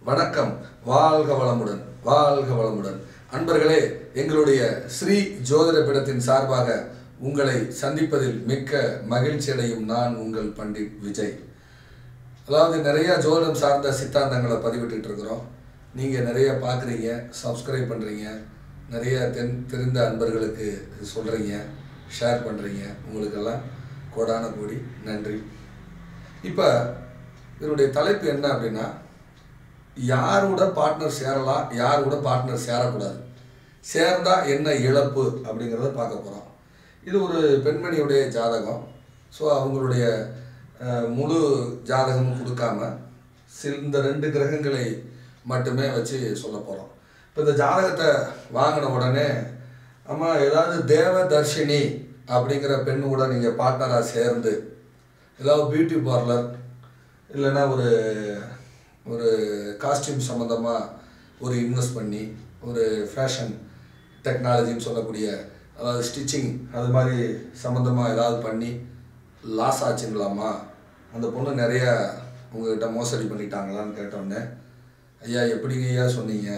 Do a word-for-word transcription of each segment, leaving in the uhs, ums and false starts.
வணக்கம். வாழ்க வளமுடன், வாழ்க வளமுடன். அன்பர்களே, எங்களுடைய ஸ்ரீ ஜோதிட பீடத்தின் சார்பாக உங்களை சந்திப்பதில் மிக்க மகிழ்ச்சி அடையும் நான் உங்கள் பண்டிட் விஜய். அதாவது நிறைய ஜோதிடம் சார்ந்த சித்தாந்தங்களை பதிவிட்டு இருக்கிறோம். நீங்கள் நிறைய பார்க்குறீங்க, சப்ஸ்கிரைப் பண்ணுறீங்க, நிறைய தென் தெரிந்த அன்பர்களுக்கு சொல்கிறீங்க, ஷேர் பண்ணுறீங்க. உங்களுக்கெல்லாம் கோடான கோடி நன்றி. இப்போ இதனுடைய தலைப்பு என்ன அப்படின்னா, யாரோட பார்ட்னர் சேரலாம், யாரோட பார்ட்னர் சேரக்கூடாது, சேர்ந்தால் என்ன இழப்பு அப்படிங்கிறத பார்க்க போகிறோம். இது ஒரு பெண்மணியுடைய ஜாதகம். ஸோ அவங்களுடைய முழு ஜாதகமும் கொடுக்காம சில இந்த ரெண்டு கிரகங்களை மட்டுமே வச்சு சொல்ல போகிறோம். இப்போ இந்த ஜாதகத்தை வாங்கின உடனே அம்மா ஏதாவது தேவதர்ஷினி அப்படிங்கிற பெண்ணு கூட நீங்கள் பார்ட்னராக சேர்ந்து ஏதாவது பியூட்டி பார்லர் இல்லைன்னா ஒரு ஒரு காஸ்டியூம் சம்மந்தமாக ஒரு இன்வெஸ்ட் பண்ணி ஒரு ஃபேஷன் டெக்னாலஜின்னு சொல்லக்கூடிய அதாவது ஸ்டிச்சிங் அது மாதிரி சம்மந்தமாக ஏதாவது பண்ணி லாஸ் ஆச்சுங்களாம்மா, அந்த பொண்ணு நிறைய உங்கள்கிட்ட மோசடி பண்ணிட்டாங்களான்னு கேட்டோன்னே, ஐயா எப்படிங்க ஐயா சொன்னீங்க,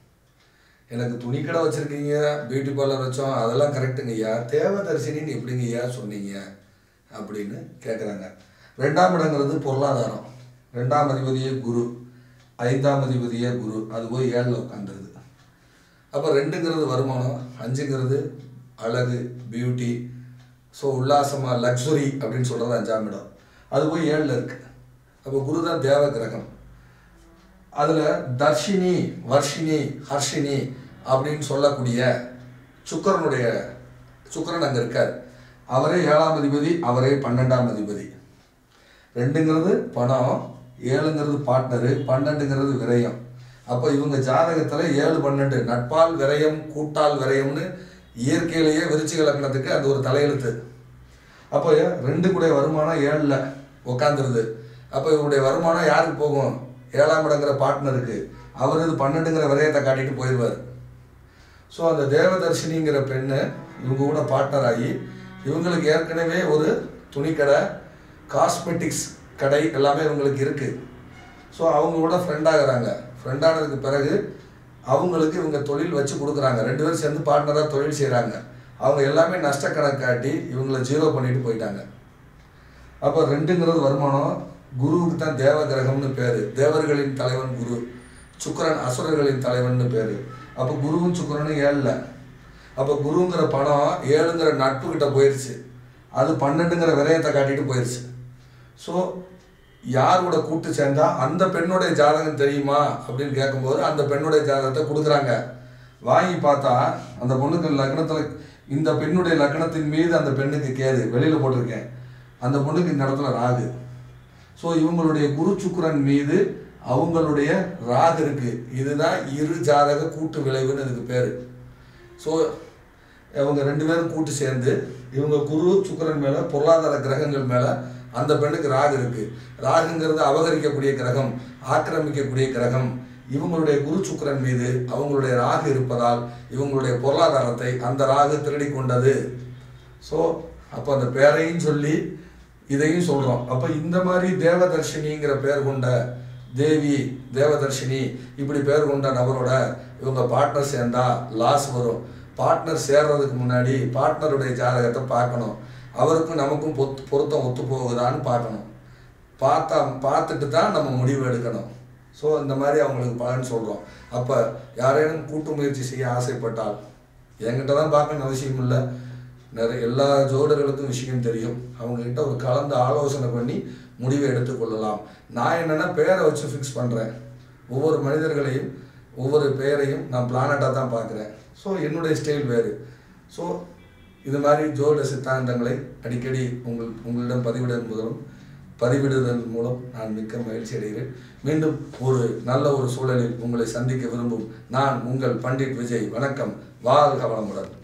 எனக்கு துணி கடை வச்சுருக்கீங்க, பியூட்டி பார்லர் வச்சோம், அதெல்லாம் கரெக்டுங்க ஐயா, தேவதர்சினின்னு எப்படிங்க ஐயா சொன்னீங்க அப்படின்னு கேட்குறாங்க. ரெண்டாம் இடங்கிறது பொருளாதாரம். ரெண்டாம் அதிபதியே குரு, ஐந்தாம் அதிபதியே குரு, அது போய் ஏழில் உட்காந்துருது. அப்போ ரெண்டுங்கிறது வருமானம், அஞ்சுங்கிறது அழகு, பியூட்டி, ஸோ உல்லாசமாக லக்ஸுரி அப்படின்னு சொல்கிறது அஞ்சாம் இடம், அது போய் ஏழில் இருக்குது. அப்போ குரு தான் தேவ கிரகம். அதில் தர்ஷினி, வர்ஷினி, ஹர்ஷினி அப்படின்னு சொல்லக்கூடிய சுக்கிரனுடைய சுக்கிரன் அங்கே இருக்கார். அவரே ஏழாம் அதிபதி, அவரே பன்னெண்டாம் அதிபதி. ரெண்டுங்கிறது பணம், ஏழுங்கிறது பார்ட்னரு, பன்னெண்டுங்கிறது விரயம். அப்போ இவங்க ஜாதகத்தில் ஏழு பன்னெண்டு நட்பால் விரயம் கூட்டால் விரயம்னு இயற்கையிலேயே விருச்சிக லக்னத்துக்கு அது ஒரு தலையெழுத்து. அப்போ ரெண்டு கூட வருமானம் ஏழில் உட்காந்துருது. அப்போ இவருடைய வருமானம் யாருக்கு போகும்? ஏழாம் இடங்கிற பார்ட்னருக்கு. அவர் இது பன்னெண்டுங்கிற விரயத்தை காட்டிட்டு போயிடுவார். ஸோ அந்த தேவதர்ஷினிங்கிற பெண்ணு இவங்க கூட பார்ட்னர் ஆகி இவங்களுக்கு ஏற்கனவே ஒரு துணிக்கடை, காஸ்மெட்டிக்ஸ் கடை எல்லாமே இவங்களுக்கு இருக்குது. ஸோ அவங்களோட ஃப்ரெண்டாகிறாங்க. ஃப்ரெண்டானதுக்கு பிறகு அவங்களுக்கு இவங்க தொழில் வச்சு கொடுக்குறாங்க. ரெண்டு பேரும் சேர்ந்து பார்ட்னராக தொழில் செய்கிறாங்க. அவங்க எல்லாமே நஷ்டக்கணக்கு காட்டி இவங்களை ஜீரோ பண்ணிட்டு போயிட்டாங்க. அப்போ ரெண்டுங்கிறது வருமானம். குருவுக்கு தான் தேவ கிரகம்னு பேர். தேவர்களின் தலைவன் குரு, சுக்கிரன் அசுரர்களின் தலைவன் பேர். அப்போ குருவும் சுக்கிரனும் ஏழில். அப்போ குருங்கிற பணம் ஏழுங்கிற நட்புக்கிட்ட போயிடுச்சு, அது பன்னெண்டுங்கிற விரயத்தை காட்டிட்டு போயிடுச்சு. ஸோ யார் கூட கூட்டு சேர்ந்தா அந்த பெண்ணுடைய ஜாதகம் தெரியுமா அப்படின்னு கேட்கும்போது அந்த பெண்ணுடைய ஜாதகத்தை கொடுக்குறாங்க. வாங்கி பார்த்தா அந்த பொண்ணுக்கு லக்னத்தில் இந்த பெண்ணுடைய லக்னத்தின் மீது அந்த பெண்ணுக்கு கேது வெளியில் போட்டிருக்கேன், அந்த பொண்ணுக்கு இந்த இடத்துல ராகு. ஸோ இவங்களுடைய குரு சுக்கிரன் மீது அவங்களுடைய ராகு இருக்குது. இதுதான் இரு ஜாதக கூட்டு விளைவுன்னு இதுக்கு பேர். ஸோ இவங்க ரெண்டு பேரும் கூட்டு சேர்ந்து இவங்க குரு சுக்கிரன் மேலே பொருளாதார கிரகங்கள் மேலே அந்த பெண்ணுக்கு ராகு இருக்குது. ராகுங்கிறது அபகரிக்கக்கூடிய கிரகம், ஆக்கிரமிக்கக்கூடிய கிரகம். இவங்களுடைய குரு சுக்கிரன் மீது அவங்களுடைய ராகு இருப்பதால் இவங்களுடைய பொருளாதாரத்தை அந்த ராகு திருடி கொண்டது. ஸோ அப்போ அந்த பேரையும் சொல்லி இதையும் சொல்கிறோம். அப்போ இந்த மாதிரி தேவதர்ஷினிங்கிற பேர் கொண்ட தேவி, தேவதர்ஷினி இப்படி பேர் கொண்ட நபரோட இவங்க பார்ட்னர் சேர்ந்தா லாஸ் வரும். பார்ட்னர் சேர்றதுக்கு முன்னாடி பார்ட்னருடைய ஜாதகத்தை பார்க்கணும். அவருக்கும் நமக்கும் பொத்து பொருத்தம் ஒத்து போகுதான்னு பார்க்கணும். பார்த்தா பார்த்துட்டு தான் நம்ம முடிவு எடுக்கணும். ஸோ இந்த மாதிரி அவங்களுக்கு பலன் சொல்கிறோம். அப்போ யாரேனும் கூட்டு முயற்சி செய்ய ஆசைப்பட்டால் என்கிட்ட தான் பார்க்கணும்னு அவசியம் இல்லை. நிறைய எல்லா ஜோடர்களுக்கும் விஷயம் தெரியும். அவங்கக்கிட்ட ஒரு கலந்து ஆலோசனை பண்ணி முடிவை எடுத்துக்கொள்ளலாம். நான் என்னென்னா பேரை வச்சு ஃபிக்ஸ் பண்ணுறேன். ஒவ்வொரு மனிதர்களையும் ஒவ்வொரு பெயரையும் நான் பிளானட்டாக தான் பார்க்குறேன். ஸோ என்னுடைய ஸ்டைல் வேறு. ஸோ இது மாதிரி ஜோதிட சித்தாந்தங்களை அடிக்கடி உங்கள் உங்களிடம் பதிவிடுவதன் மூலம் பதிவிடுவதன் மூலம் நான் மிக்க மகிழ்ச்சி அடைகிறேன். மீண்டும் ஒரு நல்ல ஒரு சூழலில் உங்களை சந்திக்க விரும்பும் நான் உங்கள் பண்டிட் விஜய். வணக்கம். வாழ்க வளமுடன்.